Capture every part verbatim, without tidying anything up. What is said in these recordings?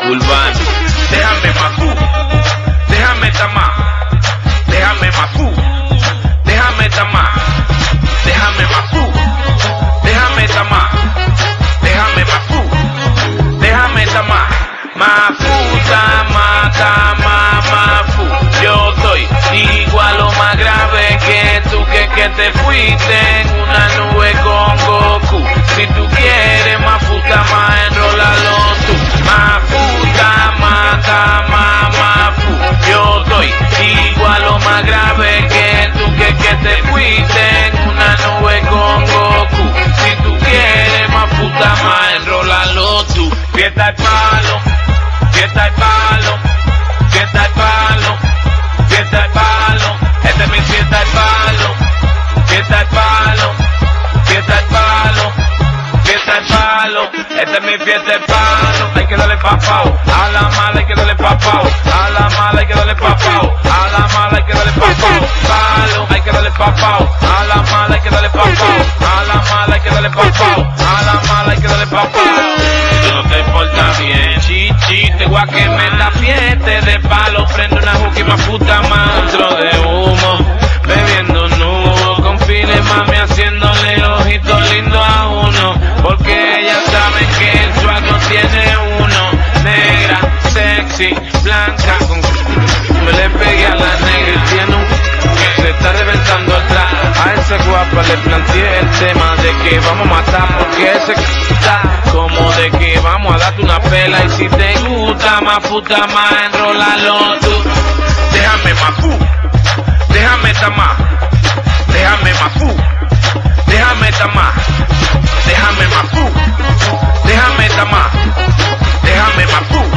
urbano. Déjame mafú, déjame tamá, déjame mafú, déjame tamá, déjame mafú, déjame tamá, déjame mafú, déjame tamá, mafú, tamá, tamá, mafú. Yo soy igual o más grave que tú, que, que te fuiste en una nube con Goku. Si tú quieres mafú, tamá, enrólalo tú. Mafú, tamá, tamá, mafú. Yo soy igual o más grave que tú, que, que te fuiste en una nube con Goku. Si tú quieres mafú, tamá, enrólalo tú. Fiesta el palo, fiesta el palo, fiesta el palo, fiesta el palo. Esta es mi fiesta el palo, fiesta el palo, fiesta el palo, fiesta el palo. Esta es mi fiesta el palo. Hay que darle papao, a la mala hay que darle papao, a la mala hay que darle papao, a la mala hay que darle papao. Palo, hay que darle papao, a la mala hay que darle papao, a la mala hay que darle papao, a la mala hay que darle papao. Si tú no te portas bien, chichi, te voy a quemar la fiesta de palo. Prende una juca y más puta monstruo de humo, bebiendo nudo, con files mami haciéndole ojitos lindos a uno, porque ellas saben que el swag no tiene uno. Negra, sexy, blanca, con me le pegué a la negra y tiene un se está reventando atrás. A esa guapa le planteé el tema de que vamos a matar, porque ese está como de que vamos a darte una pela. Y si te gusta más puta más, enrólalo tú. Déjame mafú, déjame tamá, déjame mafú, déjame tamá, déjame mafú, déjame tamá, déjame mafú,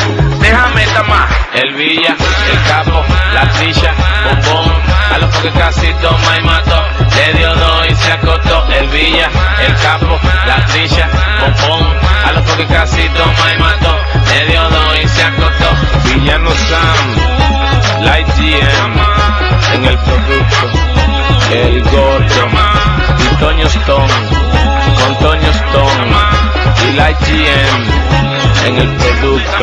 déjame tamá. El Villa, el Capo, la Trilla, bombón, a los que casi toma y mató, le dio dos y se acostó. El Villa, el Capo, la Trilla, bombón, a los que casi toma y mató, le dio dos y se acostó. Villano Sam, Light G M, en el producto, el gordo, y Toño Stone, con Toño Stone, y Light G M, en el producto.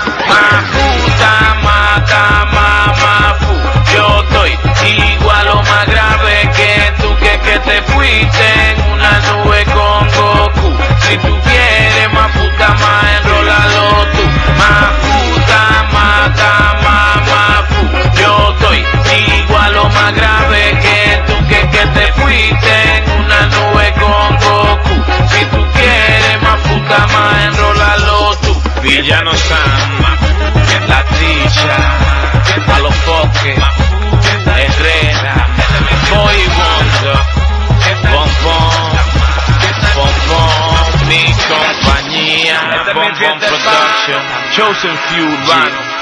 Mafú, tamá, tamá, mafú. Yo estoy igual o más grave que tú, que, que te fuiste en una nube con Goku. Si tú quieres mafú, tamá, enrólalo tú. Mafú, tamá, tamá, mafú. Yo estoy igual o más grave que tú, que, que te fuiste en una nube con Goku. Si tú quieres mafú, tamá, enrólalo tú. Villano Sam, la Trilla, a los foques, Herrera, Boy Bondo, Bombón, Bombón, mi compañía, Bombón Production, Chosen Few Urbano.